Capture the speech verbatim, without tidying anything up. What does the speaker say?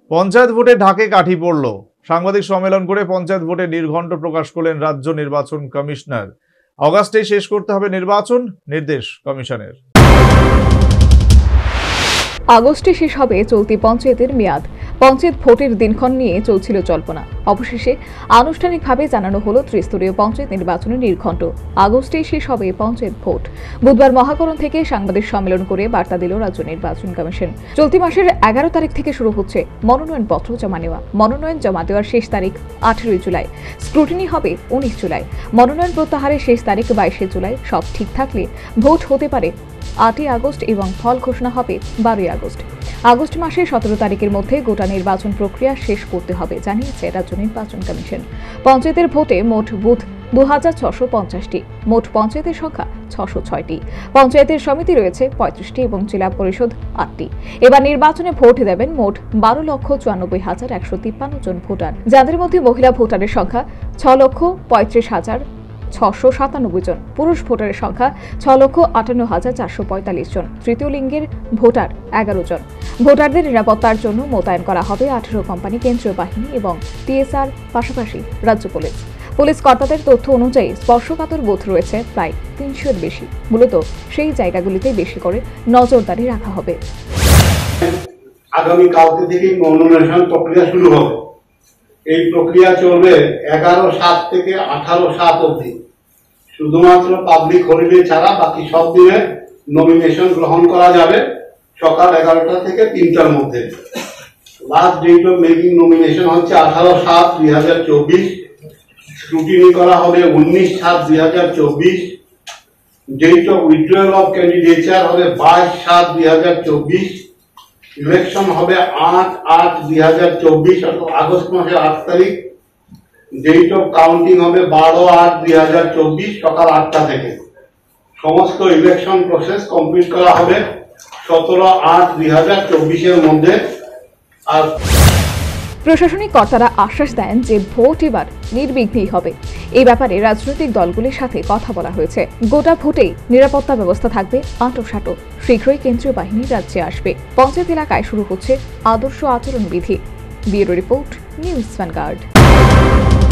পঞ্চায়েত ভোটে ঢাকে কাঠি পড়ল। সাংবাদিক সম্মেলন করে পঞ্চায়েত ভোটে নির্ঘণ্ট প্রকাশ করলেন রাজ্য নির্বাচন কমিশনার। অগাস্টেই শেষ করতে হবে নির্বাচন, নির্দেশ কমিশনের। আগস্টে শেষ হবে চলতি পঞ্চায়েতের মেয়াদ। পঞ্চায়েত ভোটের দিনক্ষণ নিয়ে চলছিল জল্পনা। অবশেষে আনুষ্ঠানিকভাবে জানানো হলো ত্রিস্তরীয় পঞ্চায়েত নির্বাচনের নির্ঘণ্ট। আগস্টেই শেষ হবে পঞ্চায়েত ভোট। বুধবার মহাকরণ থেকে সাংবাদিক সম্মেলন করে বার্তা দিল রাজ্য নির্বাচন কমিশন। চলতি মাসের এগারো তারিখ থেকে শুরু হচ্ছে মনোনয়নপত্র জমা নেওয়া। মনোনয়ন জমা দেওয়ার শেষ তারিখ আঠেরোই জুলাই। স্ক্রুটিনি হবে উনিশ জুলাই। মনোনয়ন প্রত্যাহারের শেষ তারিখ বাইশে জুলাই। সব ঠিক থাকলে ভোট হতে পারে আটই আগস্ট এবং ফল ঘোষণা হবে বারোই আগস্ট। আগস্ট মাসের সতেরো তারিখের মধ্যে গোটা নির্বাচন প্রক্রিয়া শেষ করতে হবে, জানিয়েছে রাজ্য নির্বাচন কমিশন। পঞ্চায়েতের ভোটে মোট বুথ দু হাজার ছশো পঞ্চাশটি, মোট পঞ্চায়েতের সংখ্যা ছশো ছয়টি। পঞ্চায়েতের সমিতি রয়েছে পঁয়ত্রিশটি এবং জেলা পরিষদ আটটি। এবার নির্বাচনে ভোট দেবেন মোট বারো লক্ষ চুরানব্বই হাজার একশো তিপ্পান্ন জন ভোটার, যাদের মধ্যে মহিলা ভোটারের সংখ্যা ছ লক্ষ পঁয়ত্রিশ হাজার ছশো সাতানব্বই জন, পুরুষ ভোটারের সংখ্যা ছ লক্ষ আটান্ন হাজার চারশো পঁয়তাল্লিশ জন, তৃতীয় লিঙ্গের ভোটার এগারো জন। ভোটারদের নিরাপত্তার জন্য মোতায়েন করা হবে আঠারো কোম্পানি কেন্দ্রীয় বাহিনী এবং টিএসআর, পাশাপাশি রাজ্য পুলিশ। পুলিশ কর্তাদের তথ্য অনুযায়ী স্পর্শকাতর বুথ রয়েছে প্রায় তিনশোর বেশি। মূলত সেই জায়গাগুলিতে বেশি করে নজরদারি রাখা হবে। আগামী কালকে থেকে মনোনয়ন প্রক্রিয়া শুরু হবে। এই প্রক্রিয়া চলবে এগারো সাত থেকে আঠারো সাত অবধি। শুধুমাত্র পাবলিক হলিডে ছাড়া বাকি সব দিনে নমিনেশন গ্রহণ করা যাবে সকাল এগারোটা থেকে তিনটার মধ্যে। Last date of making nomination হচ্ছে আঠারো সাত দুই হাজার চব্বিশ। স্ক্রুটিনি করা হবে উনিশ সাত দুই হাজার চব্বিশ। Date of withdrawal of candidature হবে বাইশ সাত দুই হাজার চব্বিশ। ইলেকশন হবে আট আট দুই হাজার চব্বিশ, অর্থাৎ আগস্ট মাসের আট তারিখ। ডেট অফ কাউন্টিং হবে বারো আট দুই হাজার চব্বিশ সকাল আটটা থেকে। সমস্ত ইলেকশন প্রসেস কমপ্লিট করা হবে সতেরো আট দুই হাজার চব্বিশের মধ্যে। আর প্রশাসনিক কর্তারা আশ্বাস দেন যে ভোট এবার নির্বিঘ্নেই হবে। এই ব্যাপারে রাজনৈতিক দলগুলির সাথে কথা বলা হয়েছে। গোটা ভোটেই নিরাপত্তা ব্যবস্থা থাকবে আঁটো-সাঁটো। শীঘ্রই কেন্দ্রীয় বাহিনী রাজ্যে আসবে। পঞ্চায়েত এলাকায় শুরু হচ্ছে আদর্শ আচরণবিধি। Bureau report, News vanguard.